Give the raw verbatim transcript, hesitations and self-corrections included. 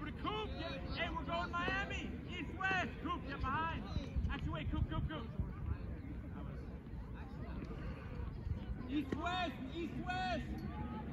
over to Coop. Get, hey, we're going Miami. East west. Coop, get behind. Actually, wait, Coop, Coop, Coop. East west. East west.